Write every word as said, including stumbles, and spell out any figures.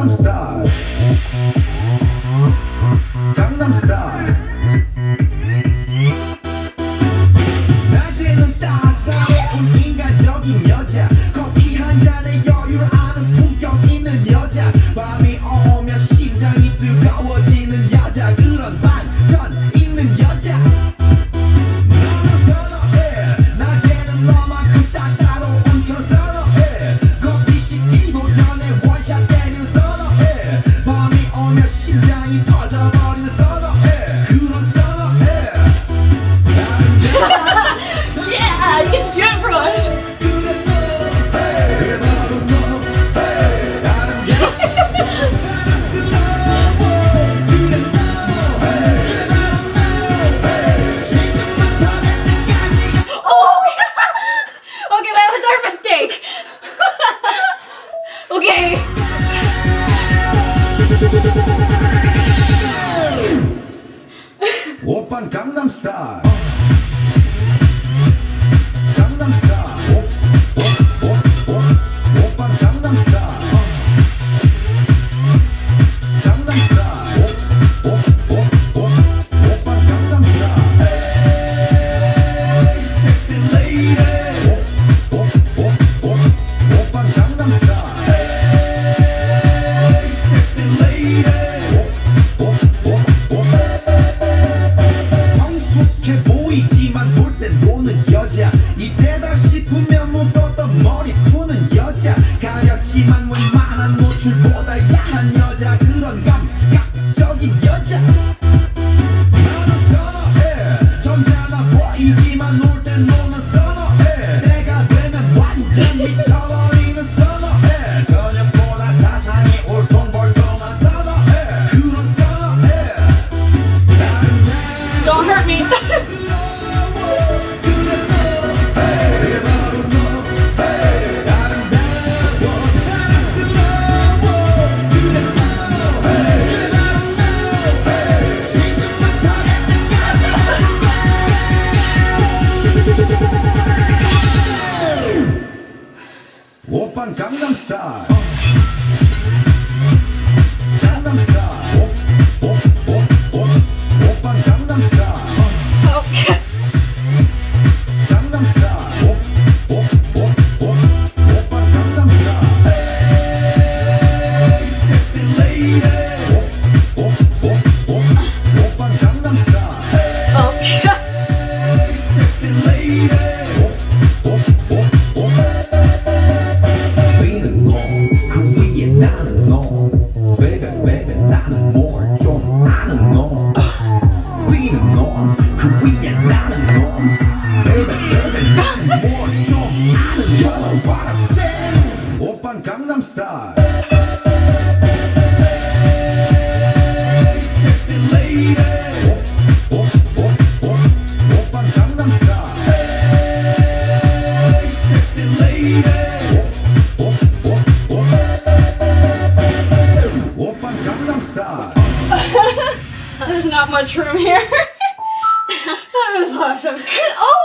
Gangnam Style. Gangnam Style. 낮에는 따사로운 인간적인 여자, 커피 한 잔에 여유를 아는 품격 있는 여자, 밤이 오면 심장이 뜨거워지는 여자, 그런 반전 있는 여자. 너는 선호해. 낮에는 너만큼 따사로운 그 선호해. 커피 식기도 전에 원샷 때리는 선호해. 밤이 오면 심장이 터져버리는 선호해. 그런 선호해. Yeah, you get to do it for us. Okay, that was our mistake. Okay. 오빤 Gangnam Style. Gangnam Style. 오, 오, 오, 오, 오빤 Gangnam Style. Gangnam Style. 오, 오, 오, 오, 오빤 Gangnam Style. Hey, sexy lady. 오, 오, 오, 오, 오빤 Gangnam Style. Hey, sexy lady. 오, 오, 오, 오. 성숙해 보이지만 볼 땐 노는 여자, 이때다 싶으면 묶었던 머리 푸는 여자, 가렸지만 웬만한 노출보다 야한 여자, 그런 감각적인 여자. 나는 선호해. 점잖아 보이지만 놀 땐 노는 선호해. 내가 되면 완전 미쳐버리는 선호해. 근육보다 사상이 울퉁불퉁한 선호해. 그런 선호해. Don't hurt me. 오빤 Gangnam Style. Gangnam Style. 오, 오, 오, 오, 오빤 Gangnam Style. Okay. Gangnam Style. 오, 오, 오, 오, 오빤 Gangnam Style. Hey, sexy lady. 오, 오, 오, 오, 오빤 Gangnam Style. Okay. Hey, sexy lady. 오, 오, 오, 오. We는 너, 그 위에 나는 너. Baby, baby, 나는 뭘 좀 아는 너. 위는 너, 그 위에 나는 너. Baby, baby, 나는 뭘 좀 아는 너. You know what I'm saying? 오빤 Gangnam Style. Hey, sexy lady. 오, 오, 오, 오, 오빤 Gangnam Style. Hey, sexy lady. 오, 오, 오, 오, 오빤 Gangnam Style. There's not much room here. That was awesome. Oh!